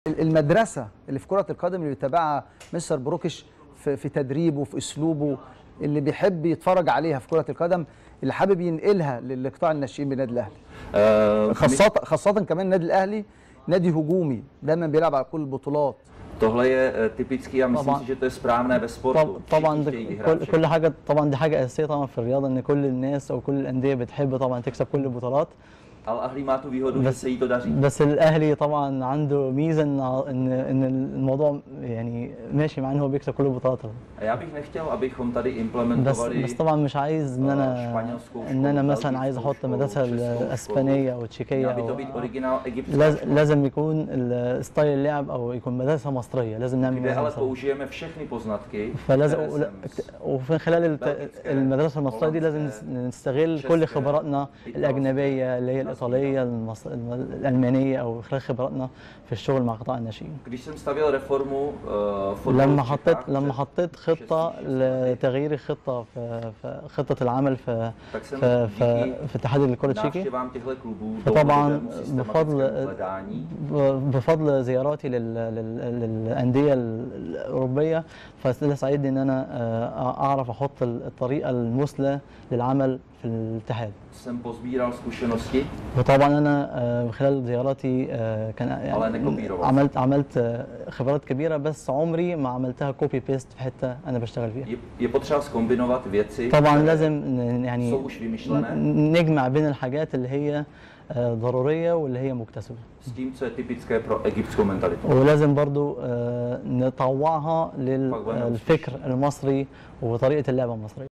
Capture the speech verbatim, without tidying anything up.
المدرسة اللي في كرة القدم اللي بيتابعها مستر بروكش في, في تدريبه في اسلوبه اللي بيحب يتفرج عليها في كرة القدم اللي حابب ينقلها للقطاع الناشئين بالنادي الاهلي. أه خاصة خاصة كمان النادي الاهلي نادي هجومي دايما بيلعب على كل البطولات. Tohle je typický a myslím si, že to je správné ve sportu. طبعا كل كل حاجة طبعا دي حاجة أساسية طبعا في الرياضة ان كل الناس او كل الأندية بتحب طبعا تكسب كل البطولات. الاهلي má tu výhodu, že se jí to daří. بس الأهلي طبعا عنده ميزة ان ان ان الموضوع يعني ماشي مع ان هو بيكسب كل البطولات. Já bych nechtěl, abychom tady implementovali. بس بس طبعا مش عايز ان انا ان انا مثلا عايز احط المدرسة الاسبانية او التشيكية او لازم يكون الستايل اللعب او يكون مدرسة مصرية، لازم نعمل مدرسة مصرية. فلازم وفي خلال المدرسة المصرية دي لازم نستغل كل خبراتنا الأجنبية اللي هي الإيطالية المص... الألمانية أو خلال خبراتنا في الشغل مع قطاع الناشئين. لما حطيت لما حطيت خطة لتغيير الخطة في, في خطة العمل في في في, في اتحاد الكرة التشيكي. فطبعا بفضل بفضل زياراتي لل... لل... للأندية الأوروبية فده ساعدني إن أنا أعرف أحط الطريقة المثلى للعمل في الاتحاد. وطبعا انا من خلال زياراتي كان يعني عملت عملت خبرات كبيره بس عمري ما عملتها كوبي بيست في حته انا بشتغل فيها. طبعا لازم يعني نجمع بين الحاجات اللي هي ضروريه واللي هي مكتسبه. ولازم برضو نطوعها للفكر المصري وطريقه اللعبه المصريه.